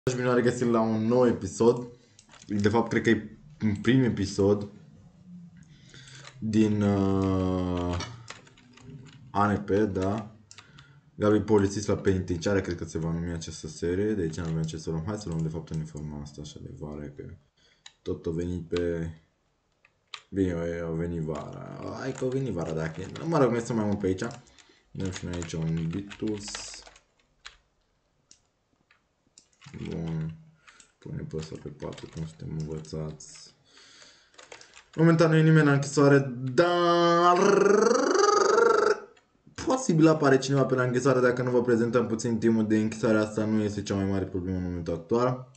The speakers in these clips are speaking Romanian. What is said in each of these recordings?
Și bine regăsit la un nou episod. De fapt, cred că e un prim episod din ANP, da? Gabi polițist la penitenciară, cred că se va numi această serie. De aici nu avem ce să luăm. Hai să luăm de fapt în forma asta așa de vară, că tot a venit pe... Bine, a venit vara. Hai că a venit vara, dacă e. Mă rog, noi să mai mult pe aici. Dăm și noi aici un bitus. Bun. Punem pe ăsta pe 4, cum suntem învățați. Momentan nu e nimeni la închisoare, dar posibil apare cineva pe la închisoare dacă nu vă prezentăm puțin timpul de închisoare. Asta nu este cea mai mare problemă în momentul actual.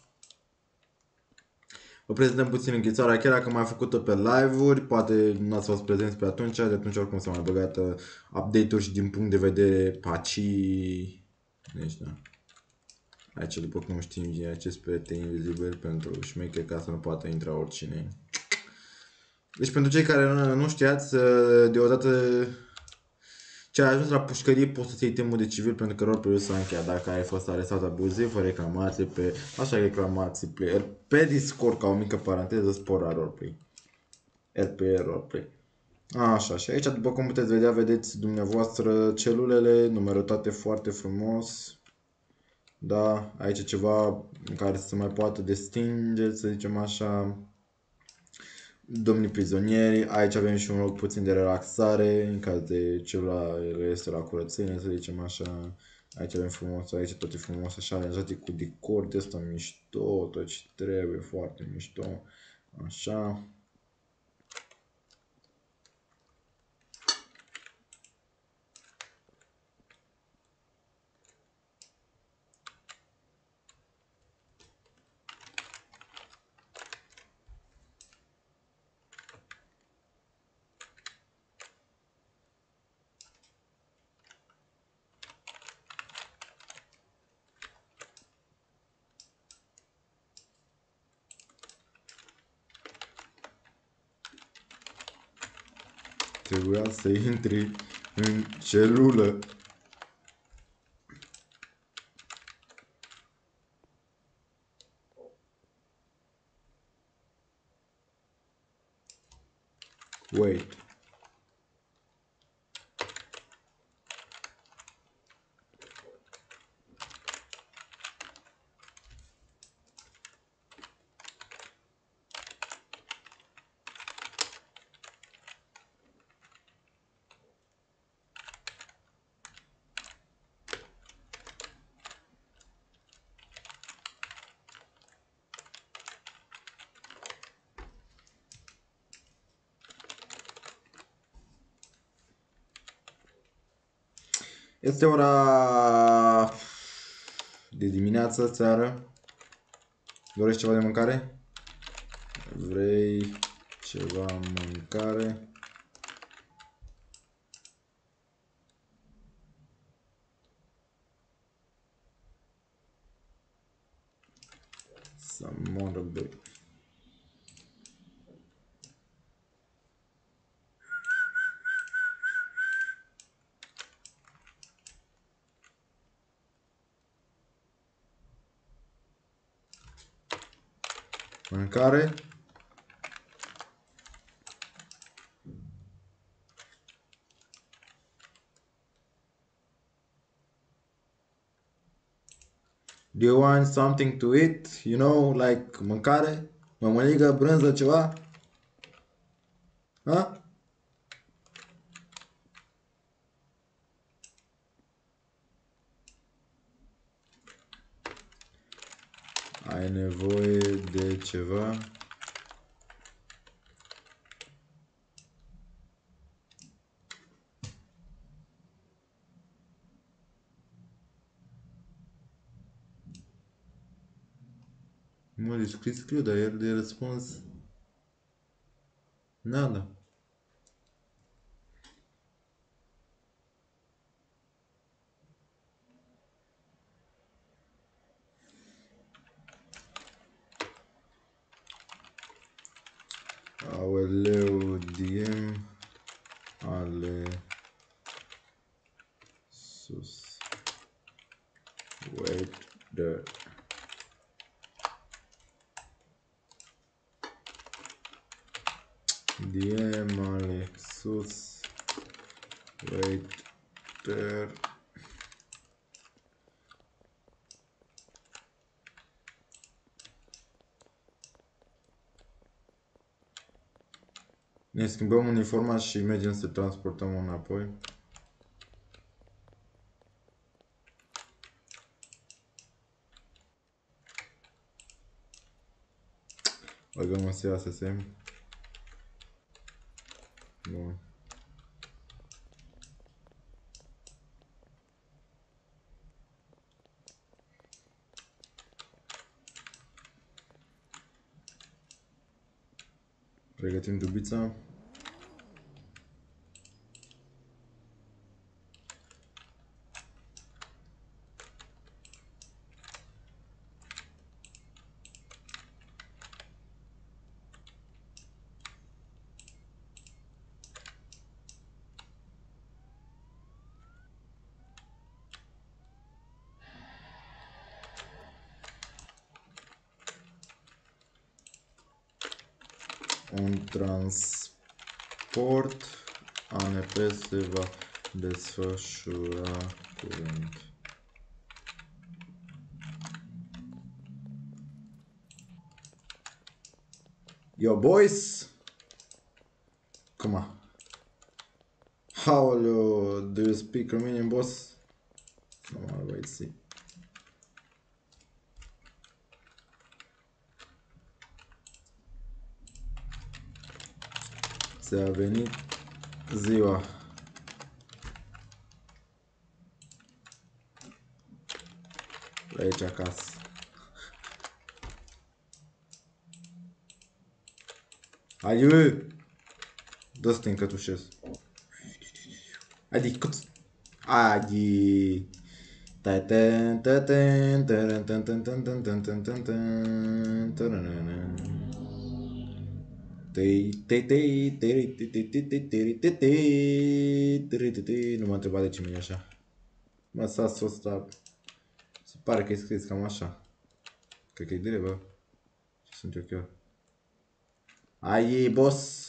Vă prezentăm puțin închisoarea, chiar dacă am mai făcut-o pe live-uri, poate nu ați fost prezenți pe atunci, de atunci oricum s-au mai băgat update-uri și din punct de vedere paci. Deci da. Aici, după cum știm, e acest perete invizibil pentru șmecher ca să nu poată intra oricine. Deci pentru cei care nu știați, deodată ce a ajuns la pușcărie poți să-ți iei temul de civil pentru că roleplay-ul s-a încheiat. Dacă ai fost arestat abuziv, fă reclamații pe... Așa reclamații pe Discord, ca o mică paranteză, spora roleplay. RP roleplay. Așa, și aici, după cum puteți vedea, vedeți dumneavoastră celulele numerotate foarte frumos. Da, aici ceva în care să se mai poată distinge, să zicem așa, domnii prizonieri. Aici avem și un loc puțin de relaxare, în caz de celula este la curățenie, să zicem așa. Aici avem frumos, aici tot e frumos, așa, aranjate cu decor de ăsta mișto, tot ce trebuie, foarte mișto. Așa. Trebuia să intri în celulă. Wait. Este ora de dimineață, seară. Dorești ceva de mâncare? Vrei ceva mâncare? Să moră, băi. Mâncare? Do you want something to eat? You know, like mâncare? Mămăligă, brânză, ceva? Ha? Ai nevoie de ceva? Mă, scriu, dar el de răspuns... Nada. Aoleu, DM ale sus. Wait there. DM Alexus waiter. Ne schimbăm uniforma și mergem să transportăm înapoi. Băgăm în SSM. Bun. Pregătim dubița. Un transport ANP se va desfășura curând. Yo boys! Come on. How do you speak Romanian, boss? No, I'll wait, see. Ți-a venit ziua. Aici acasă. Haide! Dă-ți te încătușez. Haide, cât? Haide! Nu m-a întrebat de ce mi-e așa. Mă, sasul ăsta se pare că e scris cam așa. Cred că e direct, bă. Ce sunt eu chiar? Ai, boss!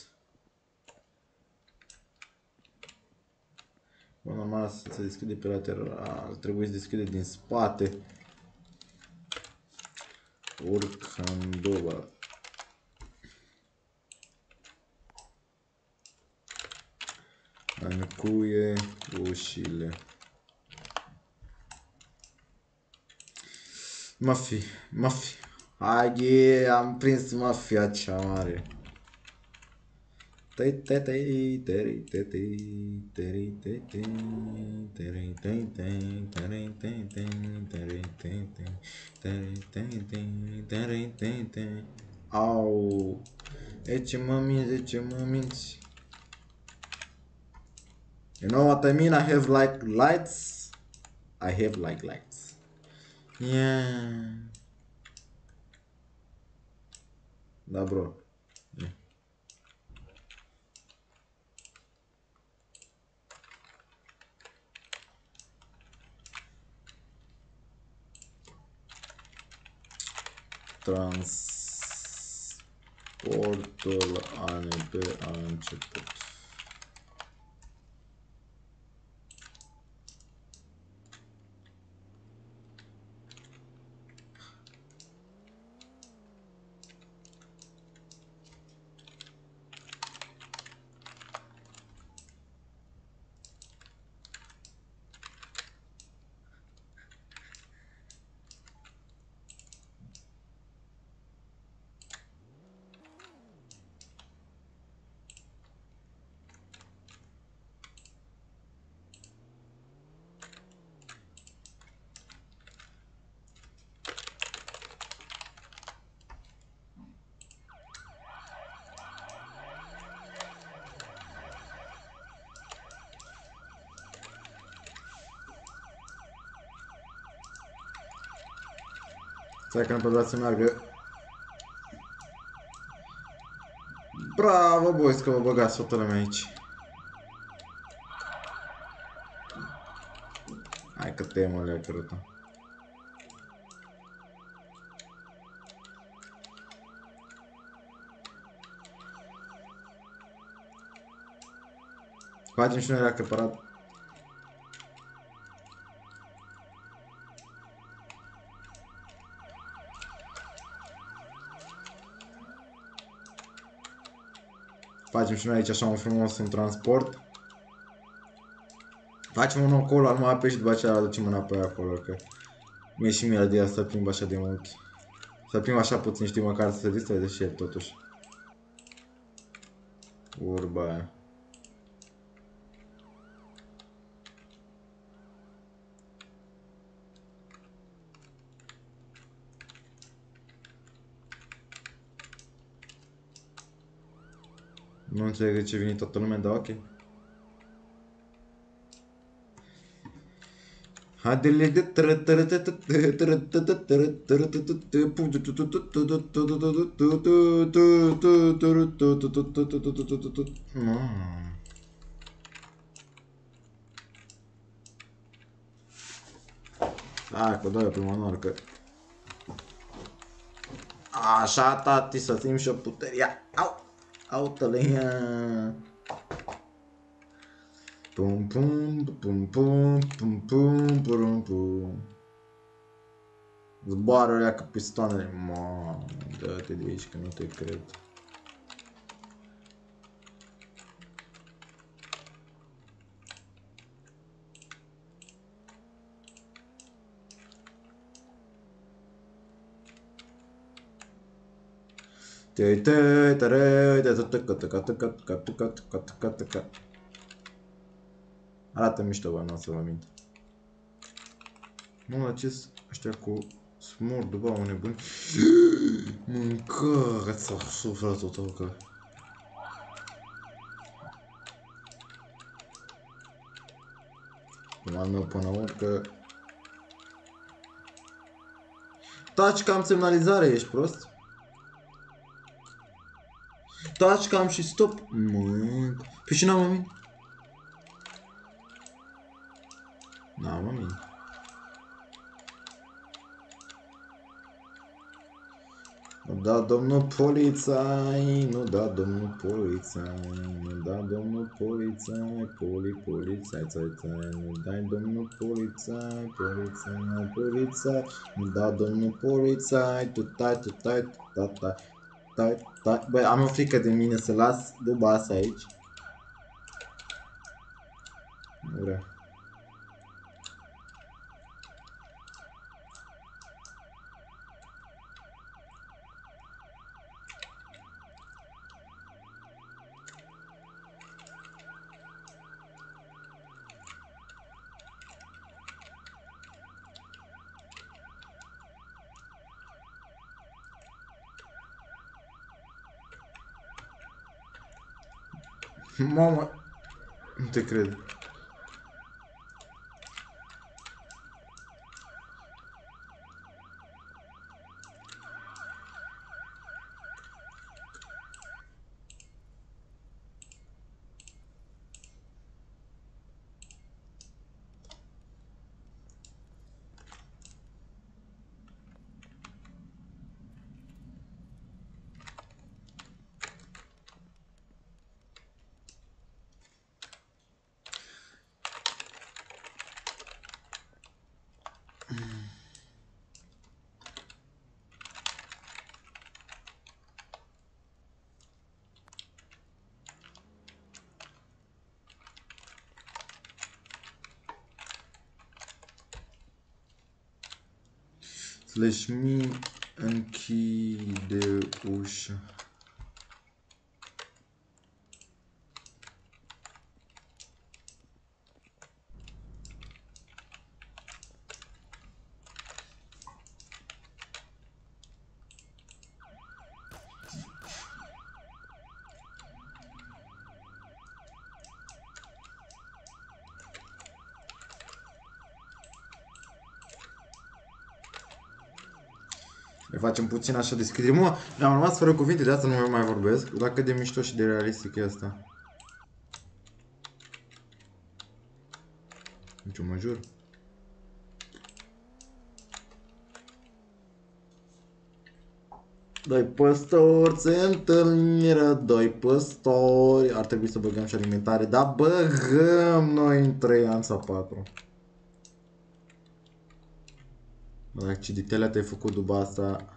Bă, normal să se deschide pe lateral, trebuie să deschide din spate. Urcăm două. Încuie ușile. Mafia. Haide, am prins mafia cea mare. Au. E ce mă minți. You know what I mean? I have like lights. I have like lights. Yeah. Da, bro. Yeah. Transportul ANP a început. Stai că nu pot să meargă. Bravo, boys, că vă băgați toată lumea aici. Hai că te mă le-ai cărută. Facem și noi la căpărat. Facem și noi aici așa un frumos un transport. Facem unul acolo, numai apă și după aceea aducem înapoi acolo, că mi-e și mie de să plimb așa de mult. Să plimb așa puțin, știi, măcar să se distreze și el totuși. Urba aia. Nu înțeleg de ce vine toată lumea, dar ok. Haidele de hai că dă-i prima oară că... Așa, tati, să simt și o puteria. Au! Au, tălăia! Pum pum pum pum pum pum pum pum. Zboară alea ca pistoanele. Mamă, dă-te de aici că nu te cred. Arată mișto, bă, n-o să vă mint. Mă, ce-s ăștia cu smurd, bă, un nebun. Mâncați-o sufletul tău, că... Al meu până urcă. Taci că am semnalizare, ești prost? Taci că am și stop. Mă, păi și n-am amin. N-am amin. Nu da domnul polițai, nu da domnul polițai, nu da domnul polițai, polițai, țai, nu dai domnul polițai, polițai, nu da domnul polițai, tu tai, tai. Băi, am o frică de mine să las duba asta aici. Nu vreau. Mamă, nu te cred. Slash me închide ușa. Le facem puțin așa descriere. Mă, am rămas fără cuvinte, de asta nu mai vorbesc. Dacă de mișto și de realistic e asta. Nici mă jur. Doi păstori se întâlniră, doi păstori. Ar trebui să băgăm și alimentare, dar băgăm noi în 3 ani sau 4. Dacă ciditele te-ai făcut după asta.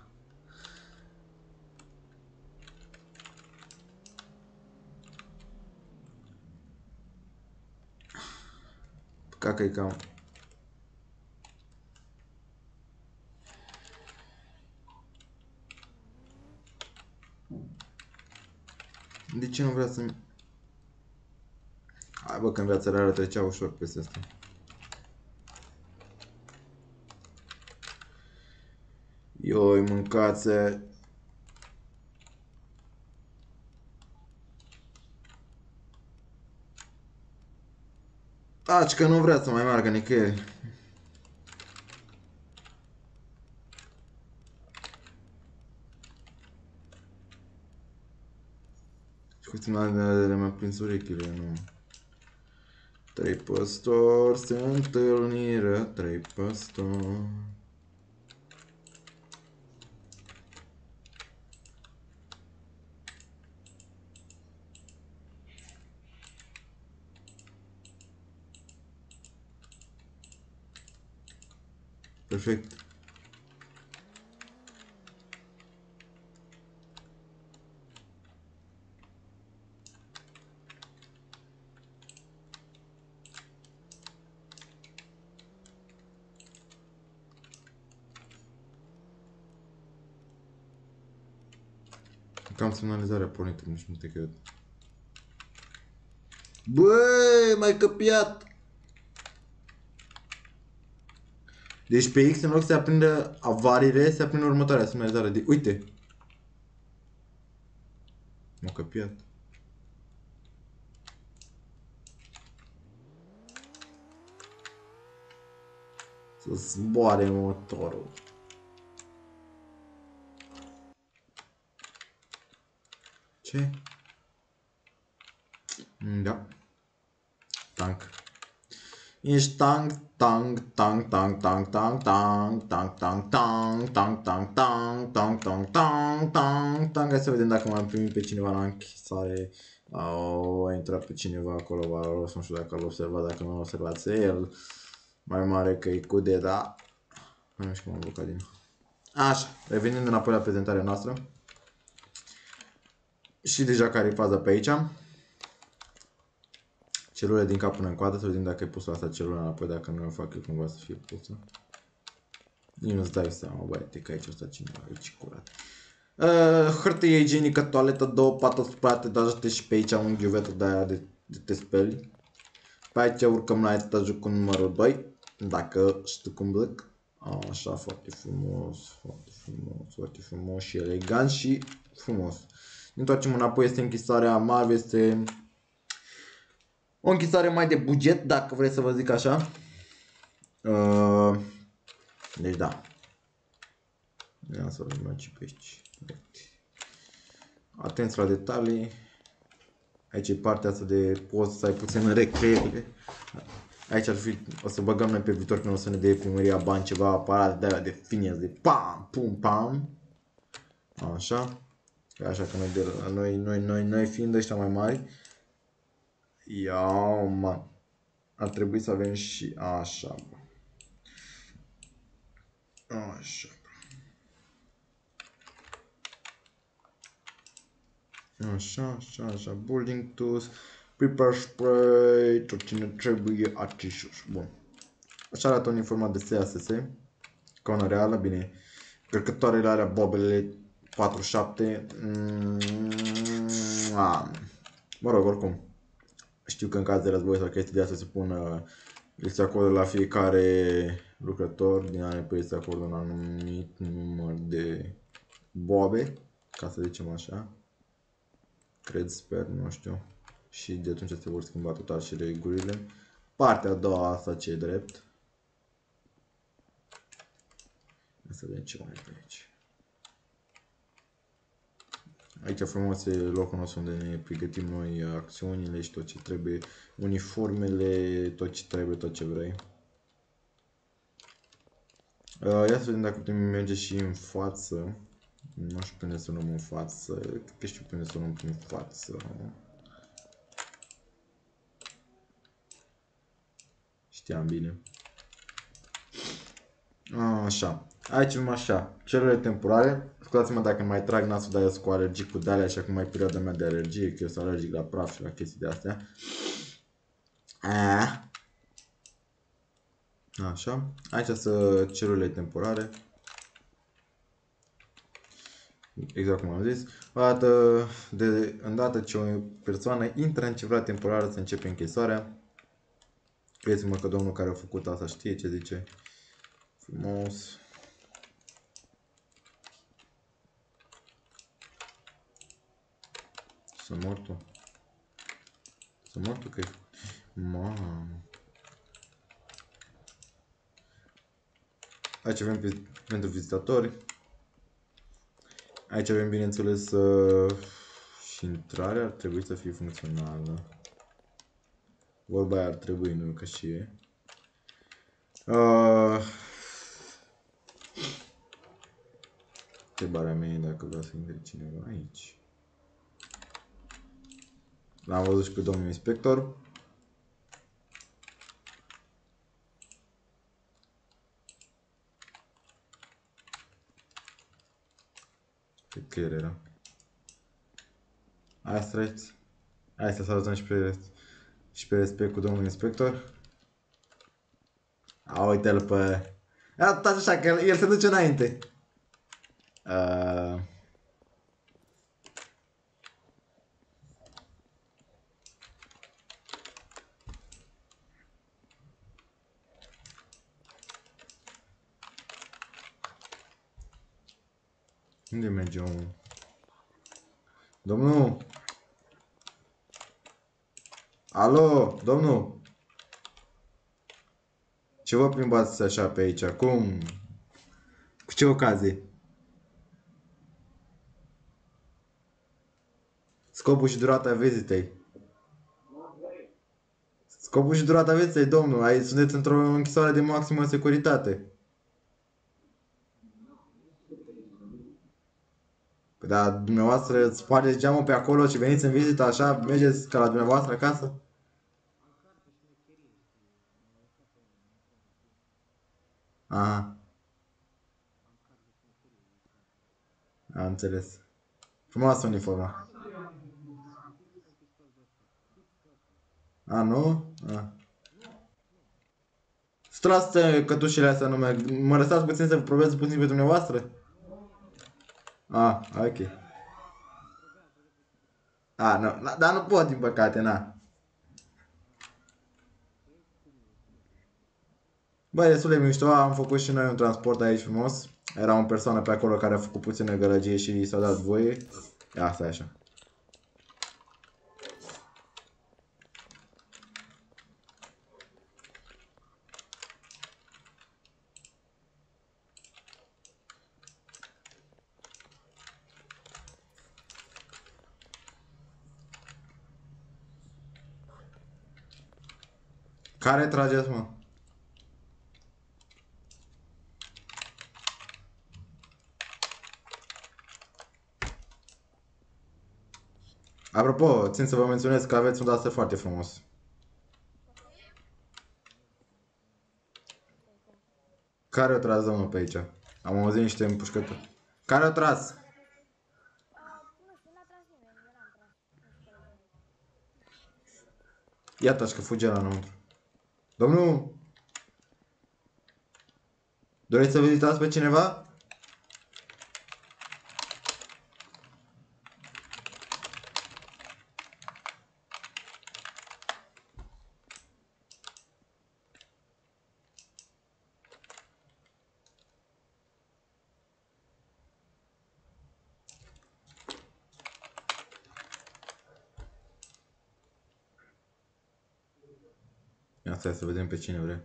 Cacă e cam. De ce nu vrea să-mi... Hai bă, că în viața reală trecea ușor peste asta. Ioi, mâncați. Taci că nu vrea să mai meargă nicăieri. Și cu ținut mi-a prins urechile, nu. 3 păstori se întâlniră, 3 păstori. Perfect. Cam semnalizarea pornită, nici nu te cred. Băi, m-ai căpiat! Deci pe X, în loc să se aprindă avariile, se aprinde următoarea semnalizare de... Uite! M-a căpiat. Să zboare motorul. Ce? Da. Tank. Ești tank, tank, tank, tank, tank, tank, tank, tank, tank, tank, tank, tank, tank, tank, tank, tank, tank, tank. Hai să vedem dacă m-am primit pe cineva la închisare. A intrat pe cineva acolo, valoros, nu știu dacă l-a observat, dacă nu l-a observat el. Mai mare că e cu de, da. Nu știu cum am blocat din. Așa, revenind înapoi la prezentarea noastră. Și deja care e faza pe aici. Celule din cap până în coadă, să vedem dacă e pusă asta celula înapoi, dacă nu o fac eu cumva să fie pusă. Nici nu-ți dai seama, băiete, că aici o sta cineva, aici curat. Hârtie igienică, toaletă, 2 pate spălate, dă și pe aici un ghiuvetă de aia de te speli. Pe aici urcăm la etajul cu numărul 2, dacă știu cum blec. Așa, foarte frumos, foarte frumos, foarte frumos și elegant și frumos. Ne întoarcem înapoi, este închisarea mare, este o închisare mai de buget, dacă vreți să vă zic așa. Deci da. Ia să vedem aici pe aici. Atenți la detalii. Aici e partea asta de poți să ai puțin recreere. Aici ar fi, o să băgăm noi pe viitor când o să ne dea primăria bani ceva aparat de aia de finies de pam, pum, pam. Așa. Așa că noi, de la noi fiind ăștia mai mari. Ia, man. Ar trebui să avem și așa. Așa. Așa, așa, așa. Building tools. Prepare spray. Tot ce ne trebuie aici. Bun. Așa arată un format de SASS. Ca una reală, bine. Cărcătoarele alea, bobele 47. Mă rog, oricum. Știu că în caz de război sau chestii de astea se pun este acolo la fiecare lucrător din anii pe este acolo un anumit număr de bobe, ca să zicem așa. Cred, sper, nu știu. Și de atunci se vor schimba total și regulile. Partea a doua, asta ce e drept. Să vedem ce mai e pe aici. Aici frumos e locul nostru unde ne pregătim noi acțiunile și tot ce trebuie, uniformele, tot ce trebuie, tot ce vrei. Ia să vedem dacă putem merge și în față. Nu știu până să luăm în față. Cred că știu până să luăm în față. Știam bine. Așa. Aici numai așa. Celulele temporare. Scuzați-mă dacă mai trag nasul, dar eu sunt cu alergic cu de-alea și acum e perioada mea de alergie, că eu sunt alergic la praf și la chestii de astea. Așa. Aici sunt celulele temporare. Exact cum am zis. Îndată ce o persoană intră în celula temporară, se începe închisoarea. Credeți-mă că domnul care a făcut asta știe ce zice. Frumos. Sunt mortul. Sunt mortul că e... Mamă. Aici avem pentru vizitatori. Aici avem, bineînțeles, și intrarea ar trebui să fie funcțională. Vorba aia ar trebui, nu că și e. Întrebarea mea e dacă vrea să intre cineva aici. L-am văzut și pe domnul inspector. Cred că el era. Hai să treci. Hai să salutăm și pe respect cu domnul inspector. A, uite-l pe... Ia, taci așa, că el se duce înainte. Unde merge omul? Domnul! Alo, domnul! Ce vă plimbați așa pe aici? Cum? Cu ce ocazie? Scopul și durata vizitei. Scopul și durata vizitei, domnul. Aici sunteți într-o închisoare de maximă securitate. Păi da, dumneavoastră spargeți geamul pe acolo și veniți în vizită așa, mergeți ca la dumneavoastră acasă? Aha, am înțeles. Frumoasă uniforma. A, nu? A. Strați cătușele astea, nu merg. Mă lăsați puțin să probez puțin pe dumneavoastră? A, ok. A, nu, dar nu pot, din păcate, na. Băi, destul de mișto, am făcut și noi un transport aici frumos. Era o persoană pe acolo care a făcut puțină gălăgie și i s-a dat voie. Asta e așa. Care trageți, mă? Apropo, țin să vă menționez că aveți un daster foarte frumos. Care o tras, domnul, pe aici? Am auzit niște împușcături. Care o tras? Iată-și că fuge la înăuntru. Domnul, doriți să vizitați pe cineva? Ia stai să vedem pe cine vrea.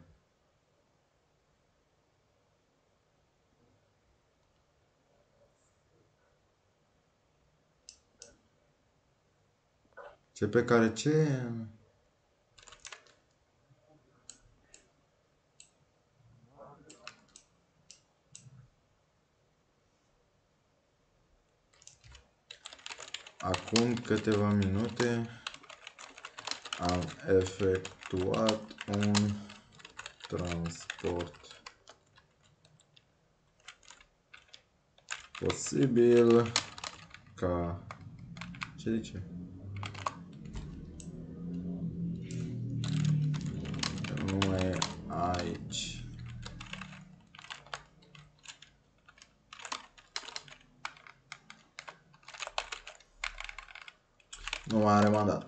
Ce pe care ce? Acum câteva minute am efectuat un transport posibil ca... Ce zice? Nu mai e aici. Nu mai are mandat.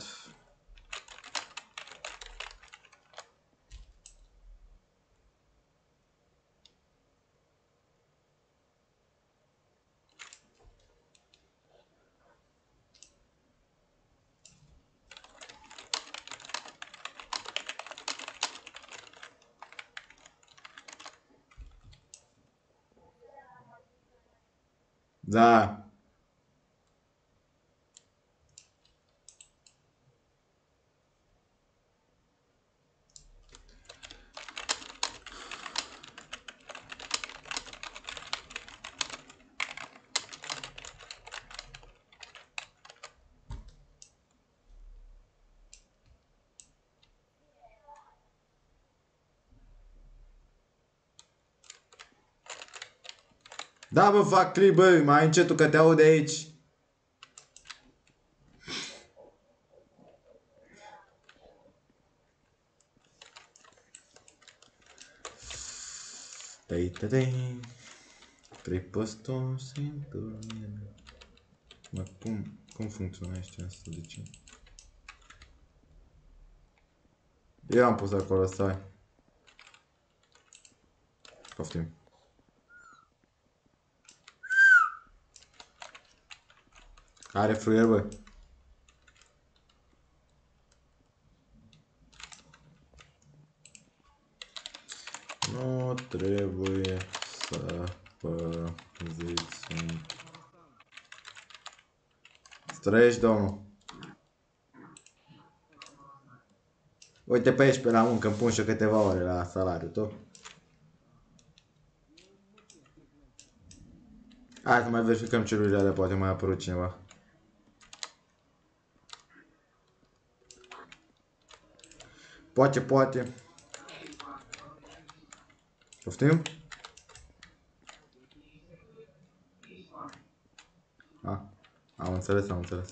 Da. Da, bă, fac clip, bă, mai încetul că te aud de aici. Tăi. Trei păstori se întâlnesc. Mă, cum funcționește asta? De ce? Eu am pus acolo, stai. Poftim. Are fluier, bă. Nu trebuie să păziți un... Străiești, domnul. Uite pe aici, pe la muncă, îmi pun și eu câteva ore la salariu, tot. Hai să mai verificăm celurile, poate mai a apărut cineva. Poate. Poftim? Ah, am înțeles.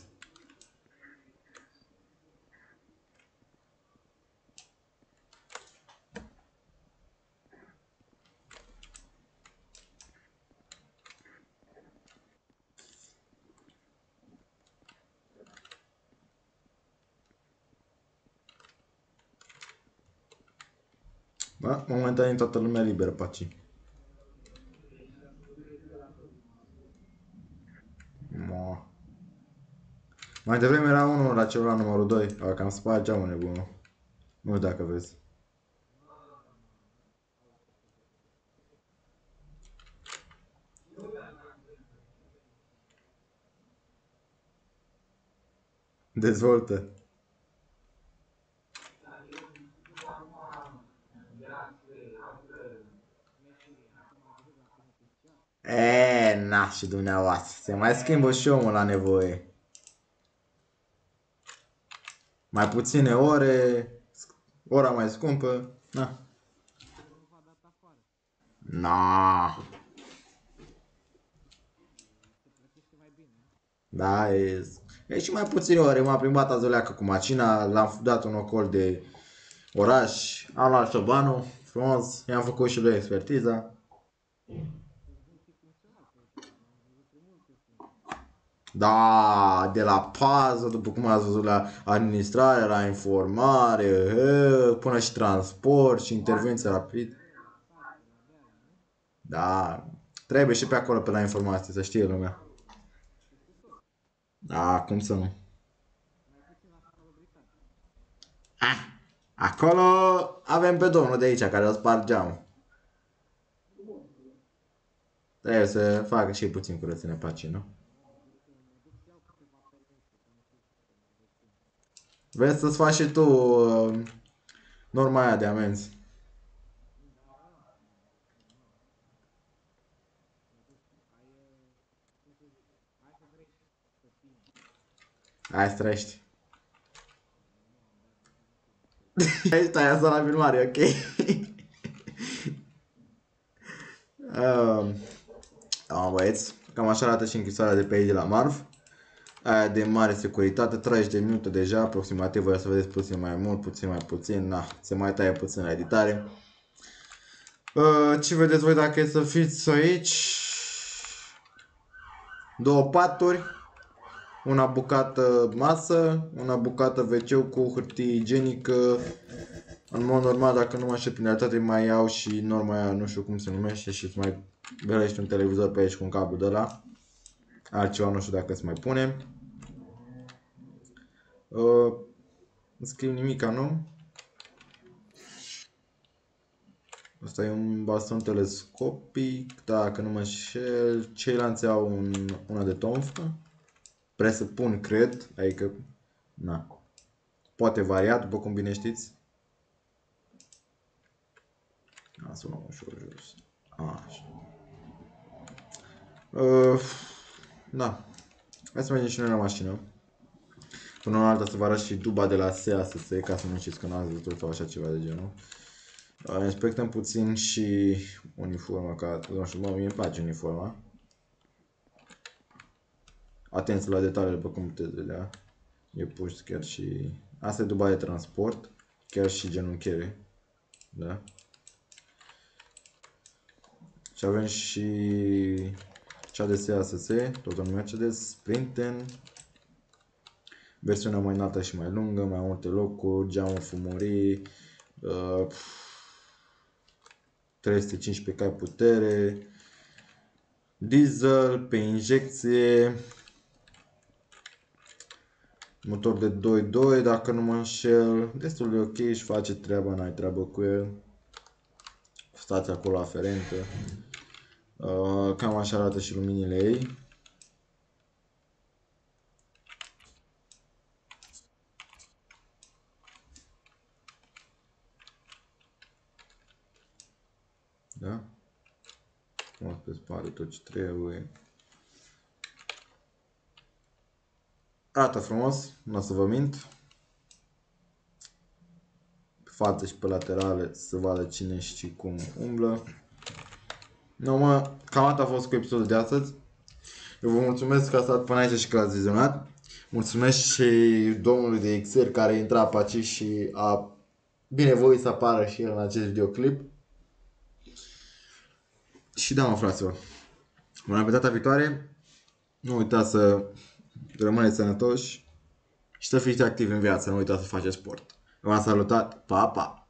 Da? Momentan e toată lumea liberă pe aici. Mo. Mai devreme era unul la celular numărul 2, a cam spart geamul nebunul. Nu știu dacă vezi. Dezvoltă. Na și dumneavoastră. Se mai schimbă și omul la nevoie. Mai puține ore, ora mai scumpă. Na. Na. Da, e și mai puține ore. M-am plimbat azi o leacă cu mașina, l-am dat un ocol de oraș, am luat șobanul, frumos, i-am făcut și lui expertiza. Da, de la pază, după cum ați văzut, la administrare, la informare, până și transport și intervenție rapid. Da, trebuie și pe acolo, pe la informație, să știe lumea. Da, cum să nu. Ah, acolo avem pe domnul de aici care o spart geamul. Trebuie să facă și puțin curățenie pe aici, nu? Vezi să-ți faci și tu norma aia de amenzi. Hai să trăiești. Stai asta la filmare, ok? Băieți, cam așa arată și închisoarea de pe aici de la Marv. Aia de mare securitate, 30 de minute deja, aproximativ, voi să vedeți puțin mai mult, puțin mai puțin, na, se mai taie puțin la editare. Ce vedeți voi dacă e să fiți aici? Două paturi, una bucată masă, una bucată wc cu hârtie igienică. În mod normal, dacă nu mă aștept prin realitate, mai iau și norma aia, nu știu cum se numește, și îți mai gălești un televizor pe aici cu un cablu de ăla. Altceva nu știu dacă îți mai punem. Nu scriu nimica, nu? Asta e un baston telescopic, dacă nu mă înșel. Ceilalți au una de tonfă. Presupun, cred, adică, na, poate varia, după cum bine știți. Să luăm ușor jos. Așa. Da. Hai să mergem și noi la mașină. Până la alta să vă arăt și duba de la SEASS, ca să nu știți că n-ați văzut sau așa ceva de genul. Inspectăm puțin și uniforma, ca, nu știu, mie îmi place uniforma. Atenție la detalii, după cum puteți vedea. E pus chiar și... Asta e duba de transport, chiar și genunchiere. Da? Și avem și cea de SEASS, tot un Mercedes, Sprinten. Versiunea mai înaltă și mai lungă, mai multe locuri, geamuri fumorii, 315 cai putere, diesel pe injecție, motor de 2.2 dacă nu mă înșel, destul de ok, își face treaba, n-ai treabă cu el. Stația acolo aferentă. Cam așa arată și luminile ei. Da? Frumos pe spate tot ce trebuie. Arată frumos, nu o să vă mint. Pe față și pe laterale să vadă cine și cum umblă. Nu mă, cam atât a fost cu episodul de astăzi. Eu vă mulțumesc că ați stat până aici și că l-ați vizionat. Mulțumesc și domnului de XR care intra pe aici și a binevoit să apară și el în acest videoclip. Și da, mă, fraților, până pe data viitoare, nu uitați să rămâneți sănătoși și să fiți activi în viață, nu uitați să faceți sport. V-am salutat, pa, pa!